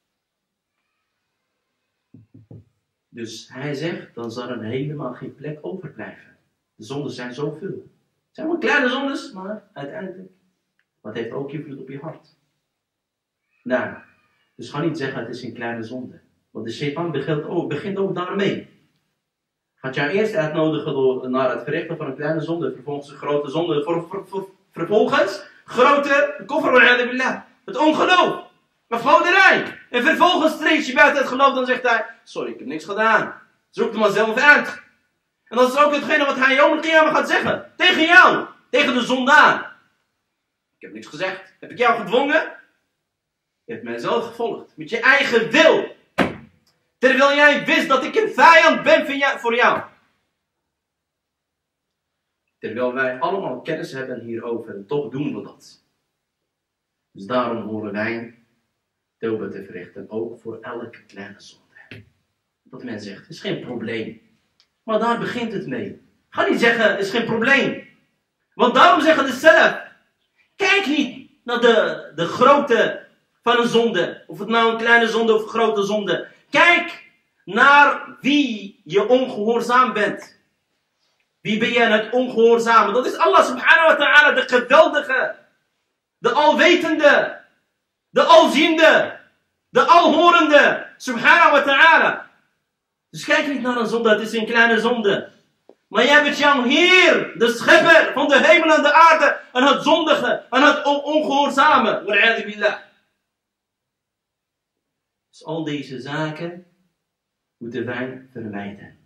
Dus hij zegt, dan zal er helemaal geen plek overblijven. De zondes zijn zoveel. Het zijn wel kleine zondes, maar uiteindelijk. Wat heeft ook invloed op je hart. Nou, dus ga niet zeggen het is een kleine zonde. Want de shaitan begint ook daarmee. Gaat jou eerst uitnodigen naar het verrichten van een kleine zonde, vervolgens een grote zonde, vervolgens grote koffer, het ongeloof, afgoderij. En vervolgens treedt je buiten het geloof, dan zegt hij, sorry, ik heb niks gedaan. Zoek het maar zelf uit. En dat is ook hetgene wat hij Yawm al-Qiyamah gaat zeggen. Tegen jou, tegen de zondaar. Ik heb niks gezegd. Heb ik jou gedwongen? Je hebt mij zelf gevolgd, met je eigen wil. Terwijl jij wist dat ik een vijand ben voor jou. Terwijl wij allemaal kennis hebben hierover. En toch doen we dat. Dus daarom horen wij tawbah te verrichten. Ook voor elke kleine zonde. Dat men zegt, het is geen probleem. Maar daar begint het mee. Ga niet zeggen, het is geen probleem. Want daarom zeggen de salaf. Kijk niet naar de grootte van een zonde. Of het nou een kleine zonde of een grote zonde. Kijk naar wie je ongehoorzaam bent. Wie ben je aan het ongehoorzamen? Dat is Allah subhanahu wa ta'ala, de geweldige, de alwetende, de alziende, de alhorende, subhanahu wa ta'ala. Dus kijk niet naar een zonde, het is een kleine zonde. Maar jij bent jouw Heer, de schepper van de hemel en de aarde, en het zondige, en het ongehoorzamen. Wa'iyadu billah. Dus al deze zaken moeten wij vermijden.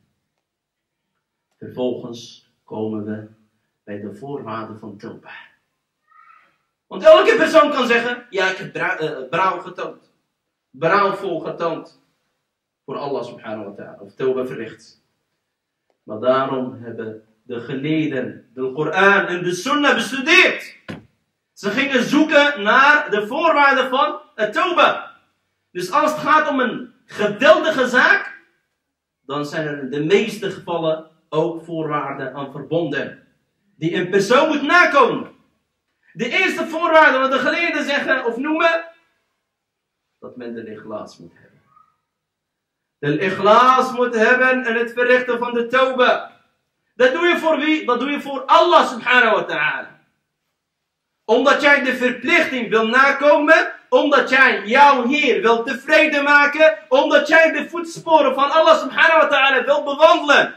Vervolgens komen we bij de voorwaarden van tawbah. Want elke persoon kan zeggen, ja, ik heb berouw getoond. Berouwvol getoond. Voor Allah subhanahu wa ta'ala. Of tawbah verricht. Maar daarom hebben de geleerden de Koran en de Sunnah bestudeerd. Ze gingen zoeken naar de voorwaarden van het tawbah. Dus als het gaat om een geweldige zaak, dan zijn er in de meeste gevallen ook voorwaarden aan verbonden. Die een persoon moet nakomen. De eerste voorwaarde wat de geleerden zeggen of noemen, dat men de ikhlas moet hebben. De ikhlas moet hebben en het verrichten van de tawbah. Dat doe je voor wie? Dat doe je voor Allah subhanahu wa ta'ala. Omdat jij de verplichting wil nakomen. Omdat jij jouw Heer wil tevreden maken. Omdat jij de voetsporen van Allah subhanahu wa ta'ala wil bewandelen.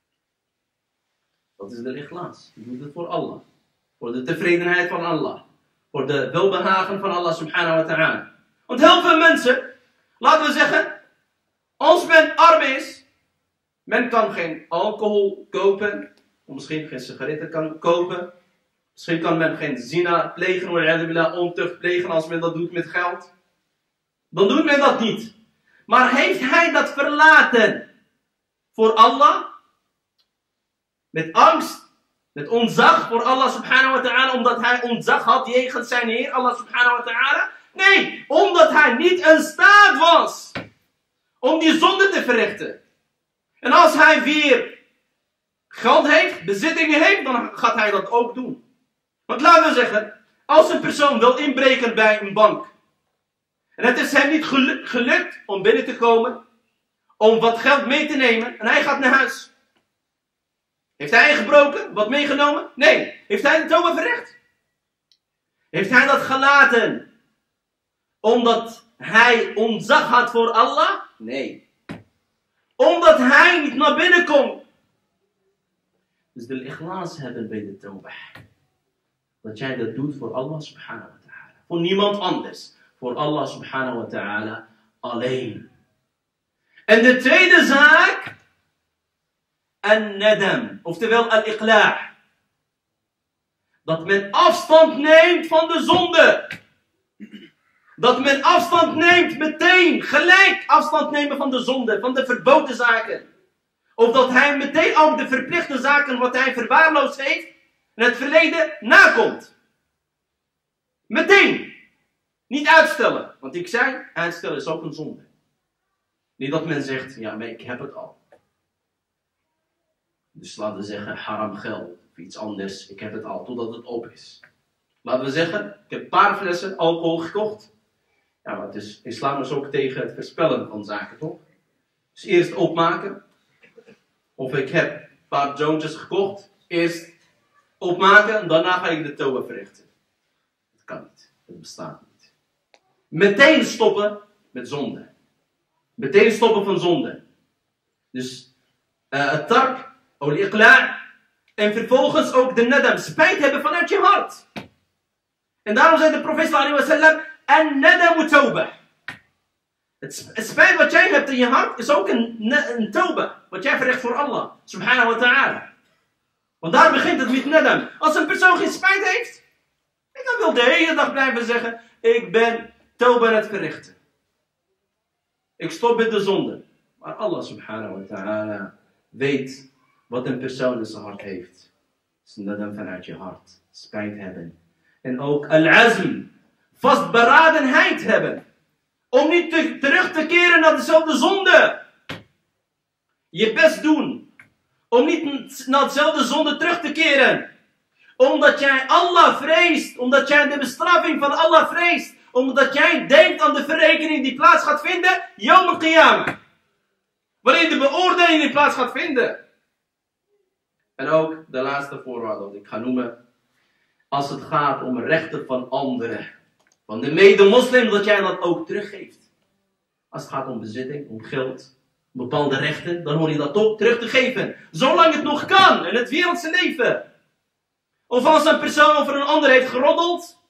Dat is de ikhlas. Je doet het voor Allah. Voor de tevredenheid van Allah. Voor de welbehagen van Allah subhanahu wa ta'ala. Want heel veel mensen, laten we zeggen, als men arm is, men kan geen alcohol kopen, of misschien geen sigaretten kan kopen, misschien kan men geen zina plegen, of ontucht plegen als men dat doet met geld. Dan doet men dat niet. Maar heeft hij dat verlaten voor Allah? Met angst, met ontzag voor Allah subhanahu wa ta'ala, omdat hij ontzag had jegens zijn Heer, Allah subhanahu wa ta'ala? Nee, omdat hij niet in staat was om die zonde te verrichten. En als hij weer geld heeft, bezittingen heeft, dan gaat hij dat ook doen. Want laten we zeggen, als een persoon wil inbreken bij een bank, en het is hem niet gelukt om binnen te komen, om wat geld mee te nemen, en hij gaat naar huis. Heeft hij ingebroken? Wat meegenomen? Nee. Heeft hij de tawbah verricht? Heeft hij dat gelaten omdat hij ontzag had voor Allah? Nee. Omdat hij niet naar binnen kon. Dus de ikhlas hebben bij de tawbah. Dat jij dat doet voor Allah subhanahu wa ta'ala. Voor niemand anders. Voor Allah subhanahu wa ta'ala alleen. En de tweede zaak. An-nadam. Oftewel al-iqla'. Dat men afstand neemt van de zonde. Dat men afstand neemt meteen, gelijk afstand nemen van de zonde, van de verboden zaken. Of dat hij meteen ook de verplichte zaken wat hij verwaarloosd heeft, in het verleden nakomt. Meteen. Niet uitstellen. Want ik zei, uitstellen is ook een zonde. Niet dat men zegt, ja maar ik heb het al. Dus laten we zeggen, haram geld of iets anders, ik heb het al, totdat het op is. Laten we zeggen, ik heb een paar flessen alcohol gekocht. Ja, maar het is, islam is ook tegen het voorspellen van zaken, toch? Dus eerst opmaken. Of ik heb een paar zoontjes gekocht. Eerst opmaken en daarna ga ik de tawbah verrichten. Dat kan niet. Dat bestaat niet. Meteen stoppen met zonde. Meteen stoppen van zonde. Dus het tark, al-iqla' en vervolgens ook de nadam. Spijt hebben vanuit je hart. En daarom zei de profeet sallallahu alaihi wasallam, an-nadamu tawbah. Het spijt wat jij hebt in je hart is ook een tawbah. Wat jij verricht voor Allah subhanahu wa ta'ala. Want daar begint het met nadam. Als een persoon geen spijt heeft, dan wil de hele dag blijven zeggen, ik ben tawbah aan het verrichten. Ik stop met de zonde. Maar Allah subhanahu wa ta'ala weet wat een persoon in zijn hart heeft. Dus nadam vanuit je hart. Spijt hebben. En ook al-azm. Vastberadenheid hebben. Om niet terug te keren naar dezelfde zonde. Je best doen. Om niet naar dezelfde zonde terug te keren. Omdat jij Allah vreest. Omdat jij de bestraffing van Allah vreest. Omdat jij denkt aan de verrekening die plaats gaat vinden. Yawm al-Qiyamah. Waarin de beoordeling die plaats gaat vinden. En ook de laatste voorwaarde wat ik ga noemen. Als het gaat om rechten van anderen. Van de mede-moslim, dat jij dat ook teruggeeft. Als het gaat om bezitting, om geld, om bepaalde rechten, dan hoor je dat ook terug te geven. Zolang het nog kan in het wereldse leven. Of als een persoon over een ander heeft geroddeld.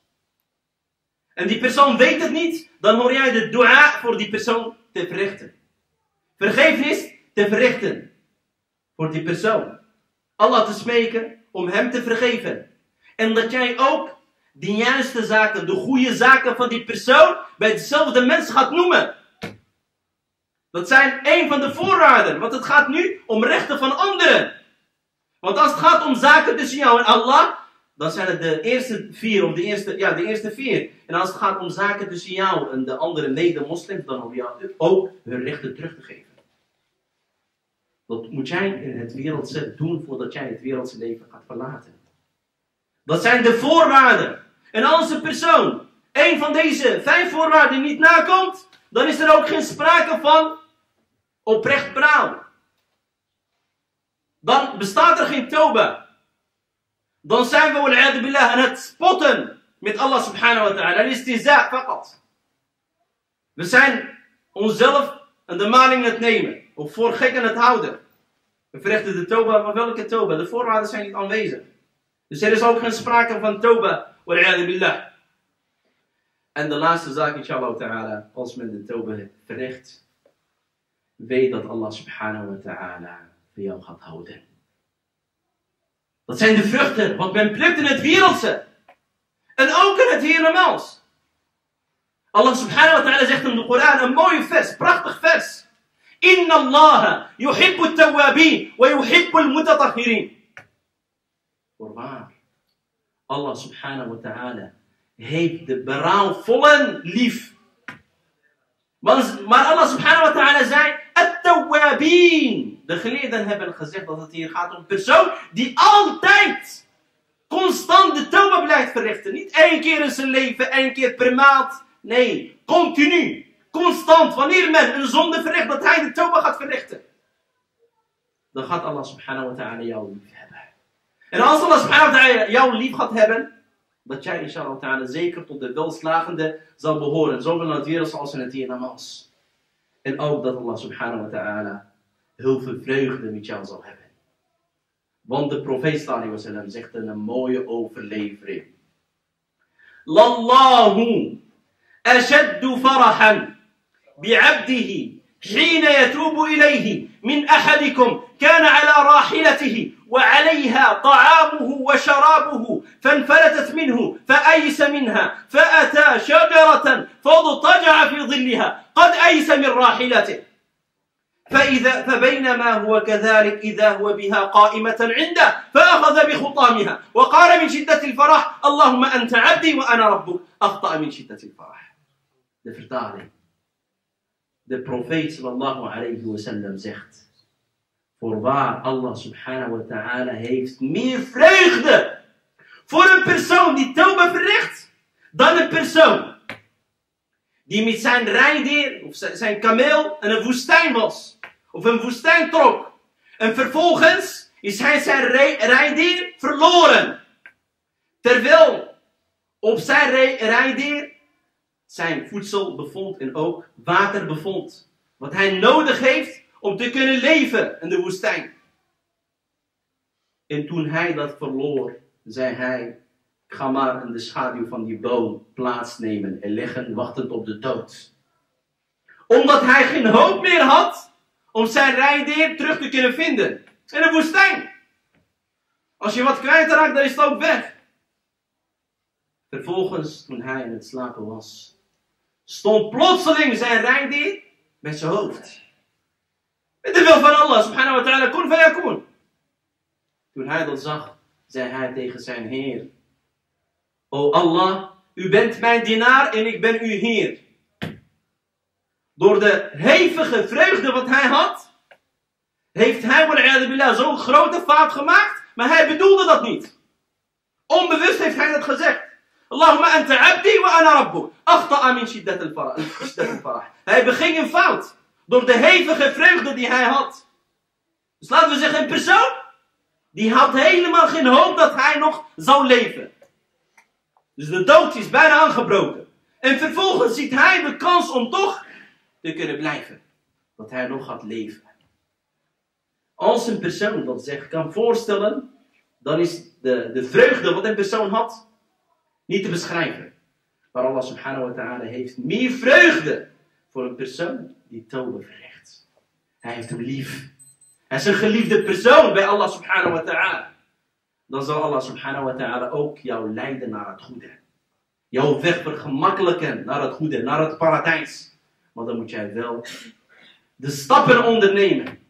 En die persoon weet het niet, dan hoor jij de dua voor die persoon te verrichten. Vergeefnis te verrichten. Voor die persoon. Allah te smeken om hem te vergeven. En dat jij ook de juiste zaken, de goede zaken van die persoon bij dezelfde mens gaat noemen. Dat zijn een van de voorwaarden. Want het gaat nu om rechten van anderen. Want als het gaat om zaken tussen jou en Allah, dan zijn het de eerste vier, of de eerste vier. En als het gaat om zaken tussen jou en de andere mede-moslims, dan hoef je ook hun rechten terug te geven. Dat moet jij in het wereldse doen voordat jij het wereldse leven gaat verlaten. Dat zijn de voorwaarden. En als een persoon een van deze 5 voorwaarden niet nakomt, dan is er ook geen sprake van oprecht praal. Dan bestaat er geen tauba. Dan zijn we wal'iyadu billah aan het spotten met Allah subhanahu wa ta'ala. Al-istiza faqat. We zijn onszelf aan de maling het nemen. Of voor gek aan het houden. We verrichten de tauba, maar welke tauba? De voorwaarden zijn niet aanwezig. Dus er is ook geen sprake van tauba. Wal'iyadu billah. En de laatste zaak, inshallah ta'ala, als men de tauba verricht, weet dat Allah subhanahu wa ta'ala voor jou gaat houden. Dat zijn de vruchten, wat men plukt in het wereldse. En ook in het hiernamaals. Allah subhanahu wa ta'ala zegt in de Koran, een mooie vers, prachtig vers. Inna Allah yuhibbu at-tawwabin wa yuhibbu al-mutatahhirin. Voorwaar, Allah subhanahu wa ta'ala heeft de berouwvollen lief. Maar Allah subhanahu wa ta'ala zei, at-tawwabin. De geleerden hebben gezegd dat het hier gaat om een persoon die altijd constant de tauba blijft verrichten. Niet 1 keer in zijn leven, 1 keer per maand. Nee, continu. Constant. Wanneer men een zonde verricht, dat hij de tauba gaat verrichten. Dan gaat Allah subhanahu wa ta'ala jou lief hebben. En als Allah subhanahu wa ta'ala jou lief gaat hebben, dat jij inshallah ta'ala zeker tot de welslagende zal behoren. Zowel in het wereld als in het hiernamaals. En ook dat Allah subhanahu wa ta'ala heel veel vreugde met jou zal hebben. Want de profeet sallallahu alaihi wasallam zegt in een mooie overlevering. Lallahu ashaddu farahan bi'abdihi حين يتوب إليه من أحدكم كان على راحلته وعليها طعامه وشرابه فانفلتت منه فأيس منها فأتى شجرة فاضطجع في ظلها قد أيس من راحلته فبينما هو كذلك إذا هو بها قائمة عنده فأخذ بخطامها وقال من شدة الفرح اللهم أنت عبدي وأنا ربك أخطأ من شدة الفرح. De vertaling. De profeet sallallahu alayhi wa sallam zegt, voorwaar Allah subhanahu wa ta'ala heeft meer vreugde voor een persoon die tauba verricht, dan een persoon die met zijn rijdier of zijn kameel in een woestijn was, of een woestijn trok. En vervolgens is hij zijn rijdier verloren. Terwijl op zijn rijdier zijn voedsel bevond en ook water bevond. Wat hij nodig heeft om te kunnen leven in de woestijn. En toen hij dat verloor, zei hij, ik ga maar in de schaduw van die boom plaatsnemen en liggen wachtend op de dood. Omdat hij geen hoop meer had om zijn rijdier terug te kunnen vinden. In de woestijn. Als je wat kwijtraakt, dan is het ook weg. Vervolgens, toen hij in het slapen was, stond plotseling zijn rijdier met zijn hoofd. Met de wil van Allah, subhanahu wa ta'ala, kun fayakun. Toen hij dat zag, zei hij tegen zijn Heer, O Allah, u bent mijn dienaar en ik ben uw Heer. Door de hevige vreugde wat hij had, heeft hij wal'iyadu billah zo'n grote fout gemaakt, maar hij bedoelde dat niet. Onbewust heeft hij dat gezegd. Allahumma anta abdi wa ana rabbuk. Akhta'a min shiddat al-farah. Hij beging een fout. Door de hevige vreugde die hij had. Dus laten we zeggen, een persoon die had helemaal geen hoop dat hij nog zou leven. Dus de dood is bijna aangebroken. En vervolgens ziet hij de kans om toch te kunnen blijven. Dat hij nog gaat leven. Als een persoon dat zich kan voorstellen, dan is de vreugde wat een persoon had niet te beschrijven. Maar Allah subhanahu wa ta'ala heeft meer vreugde voor een persoon die tauba verricht. Hij heeft hem lief. Hij is een geliefde persoon bij Allah subhanahu wa ta'ala. Dan zal Allah subhanahu wa ta'ala ook jou leiden naar het goede. Jouw weg vergemakkelijken naar het goede, naar het paradijs. Maar dan moet jij wel de stappen ondernemen.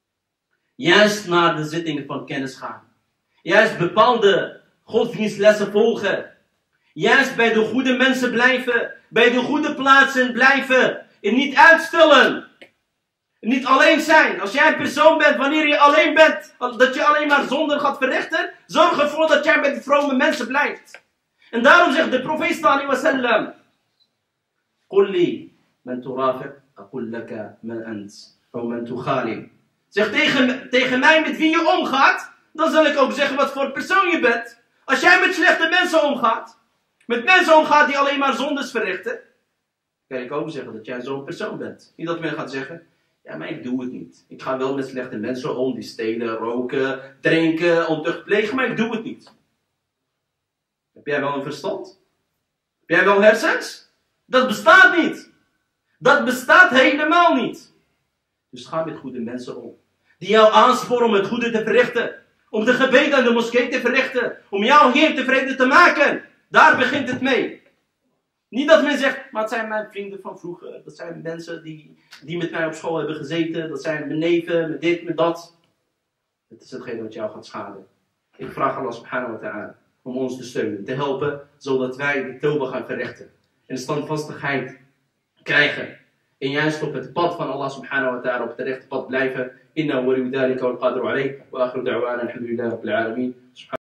Juist naar de zittingen van kennis gaan. Juist bepaalde godsdienstlessen volgen. Juist bij de goede mensen blijven. Bij de goede plaatsen blijven. En niet uitstellen. En niet alleen zijn. Als jij een persoon bent, wanneer je alleen bent, dat je alleen maar zonde gaat verrichten, zorg ervoor dat jij bij de vrome mensen blijft. En daarom zegt de profeet sallallahu alaihi wasallam: Qul li man turafiq, aqul laka man ant, of man tukhalil. Zeg tegen mij met wie je omgaat, dan zal ik ook zeggen wat voor persoon je bent. Als jij met slechte mensen omgaat, met mensen omgaat die alleen maar zondes verrichten, kan ik ook zeggen dat jij zo'n persoon bent. Niet dat men gaat zeggen: ja, maar ik doe het niet. Ik ga wel met slechte mensen om, die stelen, roken, drinken, ontucht plegen, maar ik doe het niet. Heb jij wel een verstand? Heb jij wel hersens? Dat bestaat niet. Dat bestaat helemaal niet. Dus ga met goede mensen om. Die jou aansporen om het goede te verrichten. Om de gebeden aan de moskee te verrichten. Om jouw Heer tevreden te maken. Daar begint het mee. Niet dat men zegt: maar het zijn mijn vrienden van vroeger. Dat zijn mensen die met mij op school hebben gezeten. Dat zijn mijn neven, met dit, met dat. Het is hetgeen wat jou gaat schaden. Ik vraag Allah subhanahu wa ta'ala om ons te steunen, te helpen, zodat wij de tawbah gaan verrichten. En standvastigheid krijgen. En juist op het pad van Allah subhanahu wa ta'ala, op het rechte pad blijven. Inna wa liu dhalika wal qadru alayh. Wa akhiru da'wana alhamdulillahi rabbil alamin.